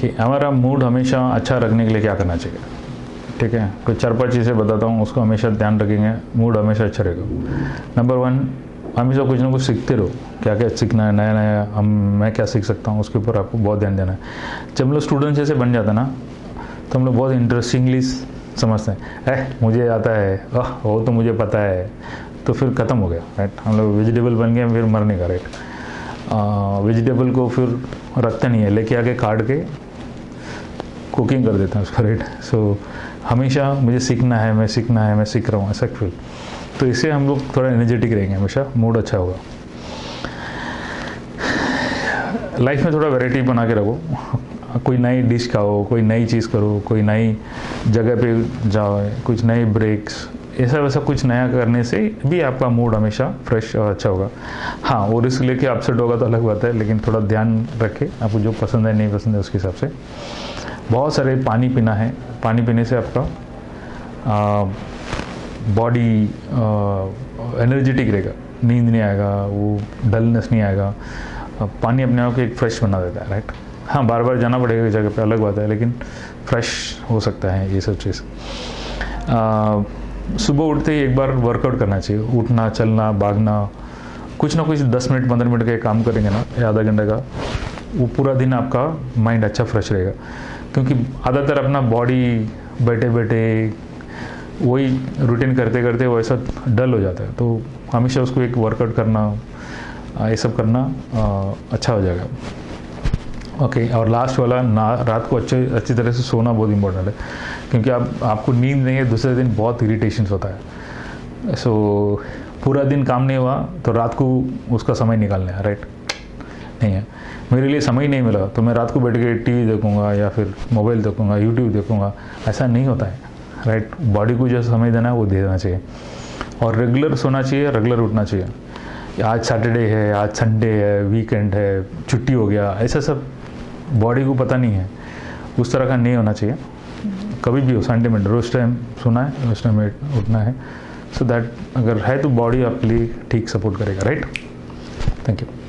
कि हमारा मूड हमेशा अच्छा रखने के लिए क्या करना चाहिए। ठीक है, कोई 4-5 चीज़ें बताता हूँ, उसको हमेशा ध्यान रखेंगे, मूड हमेशा अच्छा रहेगा। नंबर 1, हमेशा कुछ ना कुछ सीखते रहो। क्या क्या सीखना है, नया नया मैं क्या सीख सकता हूँ, उसके ऊपर आपको बहुत ध्यान देना है। जब हम लोग स्टूडेंट जैसे बन जाता है ना, तो हम लोग बहुत इंटरेस्टिंगली समझते हैं, मुझे आता है, वो तो मुझे पता है, तो फिर ख़त्म हो गया, राइट। हम लोग वेजिटेबल बन गए, फिर मरने का, राइट। वेजिटेबल को फिर रखते नहीं है, लेके आके काट के कुकिंग कर देते हैं उसका, राइट। सो हमेशा मुझे सीखना है, मैं सीख रहा हूँ, ऐसा फील। तो इससे हम लोग थोड़ा एनर्जेटिक रहेंगे, हमेशा मूड अच्छा होगा। लाइफ में थोड़ा वैरायटी बना के रखो, कोई नई डिश खाओ, कोई नई चीज़ करो, कोई नई जगह पे जाओ, कुछ नए ब्रेक्स, ऐसा वैसा कुछ नया करने से भी आपका मूड हमेशा फ्रेश और अच्छा होगा। हाँ, वो रिस्क लेके अपसेट होगा तो अलग बात है, लेकिन थोड़ा ध्यान रखें, आपको जो पसंद है नहीं पसंद है उसके हिसाब से। बहुत सारे पानी पीना है, पानी पीने से आपका बॉडी एनर्जेटिक रहेगा, नींद नहीं आएगा, वो डलनेस नहीं आएगा। पानी अपने आप को एक फ्रेश बना देता है, राइट। हाँ, बार बार जाना पड़ेगा जगह पे, अलग बात है, लेकिन फ्रेश हो सकता है ये सब चीज़। सुबह उठते ही एक बार वर्कआउट करना चाहिए, उठना, चलना, भागना, कुछ ना कुछ 10 मिनट 15 मिनट का काम करेंगे ना, या आधा घंटे का, वो पूरा दिन आपका माइंड अच्छा फ्रेश रहेगा। क्योंकि ज़्यादातर अपना बॉडी बैठे बैठे वही रूटीन करते करते वैसा डल हो जाता है, तो हमेशा उसको एक वर्कआउट करना, ये सब करना अच्छा हो जाएगा। ओके, और लास्ट वाला, रात को अच्छी तरह से सोना बहुत इंपॉर्टेंट है, क्योंकि आपको नींद नहीं है, दूसरे दिन बहुत इरिटेशन होता है। सो पूरा दिन काम नहीं हुआ तो रात को उसका समय निकालना है, राइट। नहीं है, मेरे लिए समय नहीं मिला तो मैं रात को बैठ के टीवी देखूंगा या फिर मोबाइल देखूंगा, यूट्यूब देखूंगा, ऐसा नहीं होता है, राइट। बॉडी को जो समय देना है वो दे देना चाहिए, और रेगुलर सोना चाहिए, रेगुलर उठना चाहिए। आज सैटरडे है, आज संडे है, वीकेंड है, छुट्टी हो गया, ऐसा सब बॉडी को पता नहीं है, उस तरह का नहीं होना चाहिए। कभी भी हो, संडे में रोज टाइम सोना है, रोज टाइम में उठना है, सो दैट अगर है तो बॉडी आपके लिए ठीक सपोर्ट करेगा, राइट। Thank you.